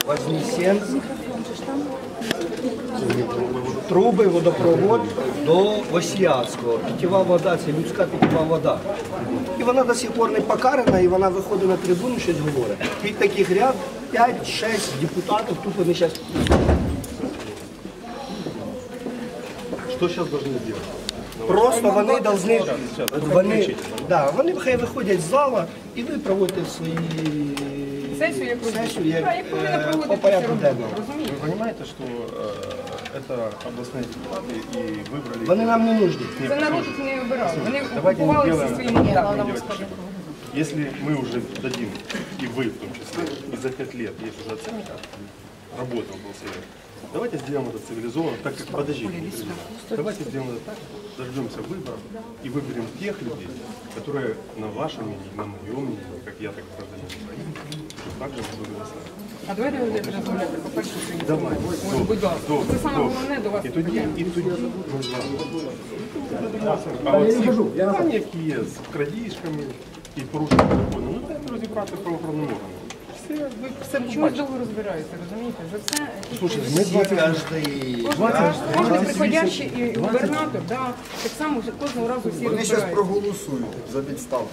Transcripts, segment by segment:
Вознесенськ, труби, водопровод до Осіянського. Питєва вода, це людська питєва вода. І вона до сих пор не покарана, і вона виходить на трибуну, щось говорить. І таких ряд 5-6 депутатів, тут вони зараз... Что сейчас должны сделать? Просто вони повинні, вони хай виходять з зала і ви проводите свої сесію, як по порядку денному. Вы понимаете, что это областные депутаты и выбрали... Вони нам не нужні. Це народ їх не вибирав. Вони Давайте не купували делаем, всі свої мандати. если мы уже дадим, и вы в том числе, и за 5 лет есть уже оценка, работал был совет, давайте сделаем это цивилизованно, так как, подождите, давайте сделаем это так, дождемся выборов и выберем тех людей, которые на ваше мнение, на мое мнение, как я, так гражданин Украины, также будут голосовать. А давайте розмовляти по першу чергу. Давай, Будь ласка. Це саме головне до вас. І тоді ми з вами. А оці питання, які є з крадіжками і порушенням закону, ну треба розібрати правоохоронним органом. Все Чому ж побачите. довго розбираєте, розумієте? За це Слушайте, ми 20... кожен приходящий і губернатор, так само кожного разу всі Вони зараз розбирають. проголосують за відставку.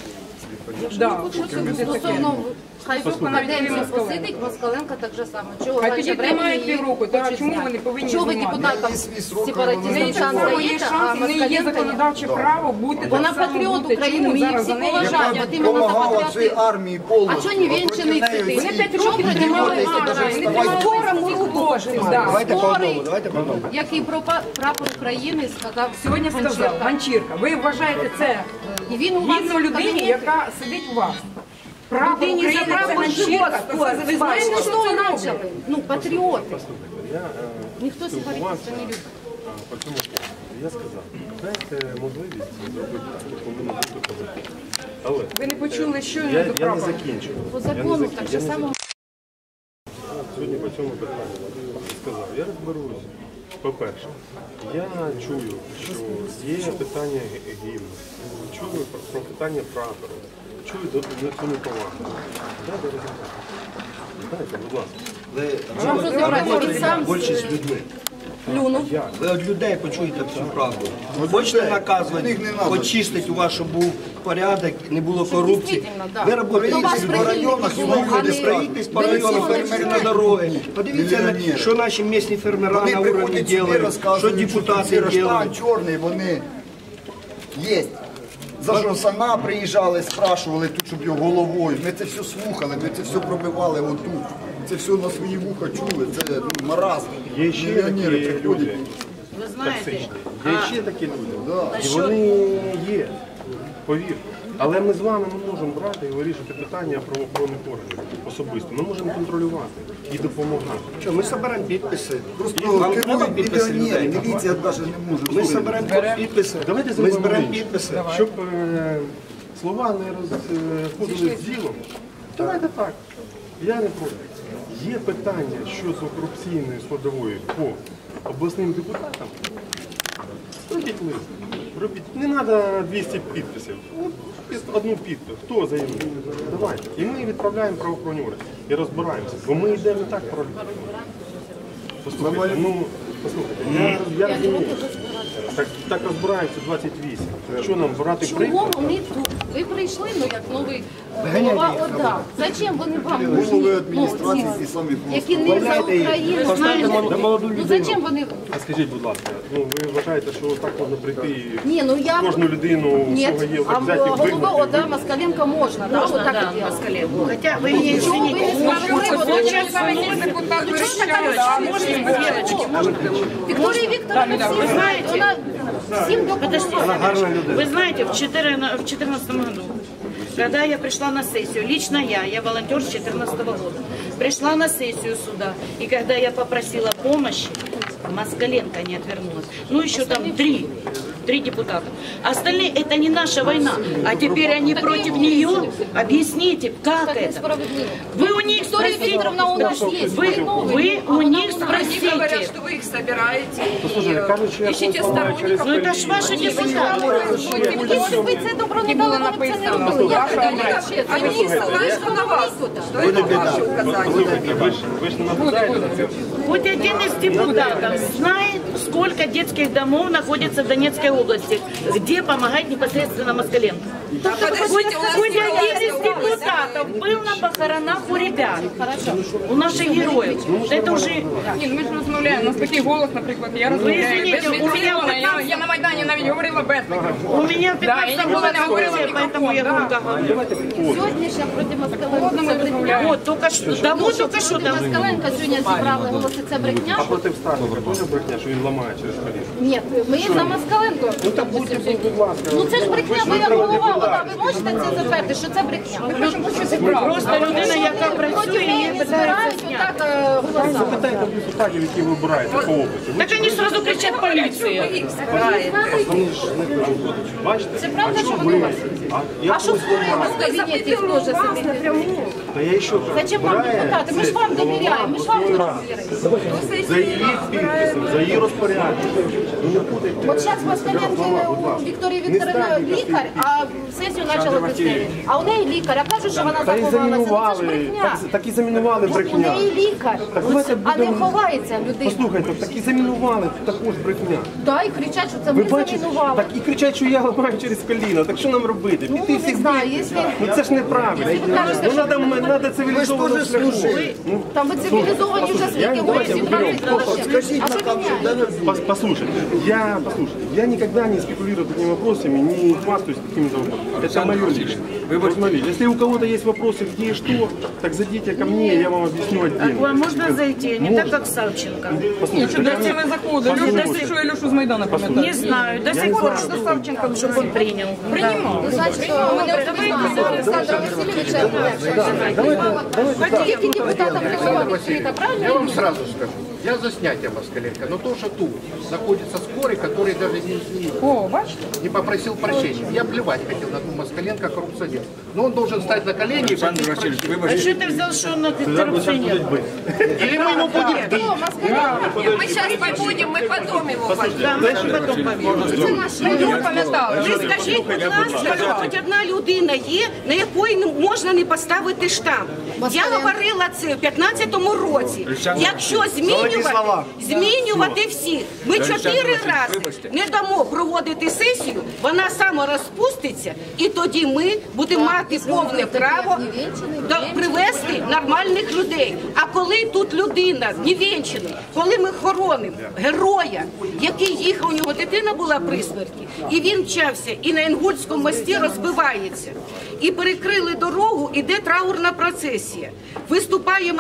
Стосовно хай академія посидить, Москаленко так же само. Чого А тоді тримають півроку, так чому вони повинні Чого ви знімати? депутатам сепаратистам там Це є стоїте, а шанс, в неї є Москаленко ні? законодавче право бути Вона так само патріот бути. України, Чому ми її зараз всі за неї? поважаємо. От іменно за Помагала цій патріотизм. армії повністю. А чого не вінчений цвіти? Вони 5 років тримали армію, вони тримали ворогу кошти. Давайте по одному, давайте по одному. Який прапор України сказав Сьогодні сказав Гончаренко. Ганчірка. Ви вважаєте це І він у вас гідно в людині, кабінеті. яка сидить у вас? Прапор Людині за України це прапор Ганчірка. живот. Ви знаєте, що це ви робить? почали? Ну, патріоти. Я Ніхто сепаратиста не любить. по цьому поводу. Я сказав, дайте можливість зробити так, як повинно бути по закону. Але Ви не почули, що я до не прапора? закінчив. По закону так же само. Сьогодні по цьому питанню сказав, я розберусь. По-перше, я чую, що є питання гімну, чую про питання прапору, чую до цьому повагу. Дайте розібрати. Дайте, будь ласка. Вам розібратися Більше з людьми. Плюнув. Ви від людей почуєте всю правду. Хочете наказувати, почистити у вас, щоб був порядок, не було корупції. Ви працюєте по районах, проїдьтесь по районах, фермерні дороги. Подивіться, що наші місні фермера Вони на уровні приходять сюди, роблять, що розказують, депутати ці роблять. рештан чорний, вони є. За що сама приїжджали, спрашували тут, щоб його головою. Ми це все слухали, ми це все пробивали отут. Це все на свої вуха чули, це маразм. Є ще Мільйонери такі приходять. люди, Ви знаєте, є ще такі люди. І вони є, повірте. Але ми з вами не можемо брати і вирішити питання правоохоронних органів особисто. Ми можемо контролювати і допомагати. Що, ми зберемо підписи. Просто Вам треба керують підписи мільйонери, людей? міліція навіть не може. Ми зберемо підписи. Давайте Ми зробимо зберемо інше. підписи. Щоб слова не розходили з ділом. Давайте так. Я не проти. Є питання щодо корупційної складової по обласним депутатам. Робіть лист. Робіть. Не треба 200 підписів. Одну підпис. Хто заявив? Давайте. І ми відправляємо правоохоронні органи. І розбираємося. Бо ми йдемо не так про людей. Послухайте, я розумію. Так розбираємося 28. Що нам брати чого приклад? вони тут? Ви прийшли, як новий голова ОДА. Зачем вони вам Голови нужні? адміністрації ці самі Які не за Україну, Поставте знаєте. молоду Ну людину. зачем вони? А скажіть, будь ласка, ви вважаєте, що так можна прийти і Ні, ну я... кожну людину, у Ні, кого є, а так взяти і голова вигнати? ОДА Москаленко можна, да? Вот так от Москаленко. Хотя вы не Чого ви не зробили? Вот Сейчас самі депутати вирішають, Вікторія Вікторовна, всі знають, вона всім допомагає. Вы знаете, в 2014 году, когда я пришла на сессию, лично я волонтер с 2014 года, пришла на сессию суда, и когда я попросила помощи, Москаленко не отвернулась. Ну, еще там три 3 депутата. Остальные это не наша война. А теперь они против нее. Объясните, как Так это? несправедливо. Вы у них Виктория спросите. Викторовна у нас есть. Вы у них Они говорят, спросите. что вы их собираете Послушайте, кажуть, що я ищете повпливаю через сторонников. Ну это ж ваши депутаты. Якщо б ви це добро не дали, вони б це не робили. Як ви далі? Они ссылаются на вас, что это ваши указания. ви ж не наблюдаєте за цим. Хоть один из депутатов знает, сколько детских домов находится в Донецкой области, где помогать непосредственно Москаленко. Подождите, у нас Хоть не один из Донецкая область. депутатов был на похоронах у ребят, у наших героев. Это уже... Ні, ну ми ж розмовляємо. У нас такий голос, наприклад, я розмовляю извините, без у мене мікрофона. Я на Майдані навіть говорила без мікрофона. У меня Да, я 15 ніколи не года говорила в поэтому я мікрофон, да. громко говорю. Сьогодні ще проти Москаленка це брехня. розмовляємо. Вот, только что, да вот только что Проти там. Москаленка сьогодні зібрали голоси, це брехня. А проти Сташенка теж брехня, що він ламає через коліно? Ні, ми за Москаленко. Ну так будьте, будь ласка. Ну це ж брехня, ви як голова, вода, ви можете це затвердити, що це брехня? Просто людина, яка працює, її Проти збирають отак голоса. Запитайте в депутатів, які ви обираєте по області. Так они сразу кричат полиция. Вы их собираете. Бачите? Це правда, що ви? вони у вас? Я А що створили в кабінеті теж собі? Та я ще Зачем вам депутати? Ми ж вам довіряємо, ми ж вам довіряємо. за її підписом, за її розпорядженням. Ви не путайте. От зараз Москаленко у Вікторії Вікторівни лікар, а сесію почали вести. А у неї лікар, а кажуть, що вона Та і заховалася. Ну це ж замінували, брехня. так і замінували У брехня. неї лікар, Так давайте а не будемо- ховається людина. Послухайте, так і замінували, також брехня. Да, і кричать, що це Ви ми бачите, замінували. так і кричать, що я ламаю через коліно. Так що нам робити? Ну, Піти не всіх знаю, бити? якщо... Ну це ж неправильно. Ну треба цивілізовано шляху. Ну, Там ви цивілізовані вже скільки давайте ви уберем. Скажіть, а ви міняєте. Послушайте, я никогда не спекулирую такими вопросами, не хвастаюсь какими-то вопросами. Это мое личное. Вот смотрите, если у кого-то есть вопросы, где и что, так зайдите ко мне, я вам объясню А к отдельно. вам можно зайти, не так, как Савченко? Послушайте, До цього заходу. Люди, що Ілюшу з Майдану Не пам'ятають. знаю, до сих пор, что Савченко, чтобы он принял. Приймав. Ви знаєте, що Олександра Васильовича тільки депутатам голова відкрита, правильно? Я вам сразу скажу, я за снятие Москаленко, но то, что тут находится скорый, который даже О, бачите? не попросил прощения. Я плевать хотел на ту Москаленко коррупционер. Но он должен встать на колени и просить прощения. А что ты взял, что он коррупционер? Или мы ему будем бить. Мы сейчас побудем, мы потом его поднимем. Да, мы же потом поверим. Пам'ятали. Ви скажіть, будь ласка, хоч одна людина є, на якої можна не поставити штамп. Я говорила це в 15-му році. Якщо змінювати всіх, ми 4 рази не дамо проводити сесію, вона сама розпуститься, і тоді ми будемо мати повне право привести нормальних людей. А коли тут людина невінчений, коли ми хоронимо героя, який їхав, у нього дитина була при смерті, і він мчався, і на Інгульському мості розбивається. І перекрили дорогу, іде траурна процесія. Виступає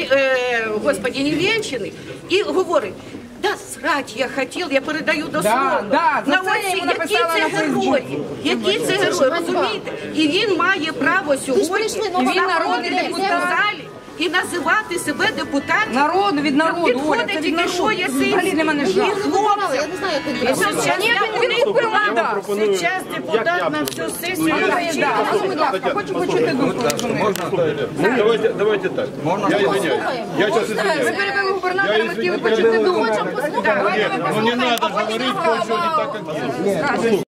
невінчений і говорить: да срать я хотів, я передаю до слова. да, за На це я оці, йому написала які на це Фейсбуці. герої, які це герої, розумієте? І він має право сьогодні прийшли, ну, він народний депутат. в залі і називати себе депутатом. Народ від народу, Оля, Підходить це від тільки народу. що є Взагалі для мене жах. Я не знаю, як він Сейчас, Він купив мандат. сейчас депутат на всю сессию. Будь ласка, хочу почути думку. Давайте так. Я извиняюсь. Я сейчас Ви извиняюсь. перебили губернатора, ми хотіли почути думку. Ну не надо говорить то, что не так, как есть.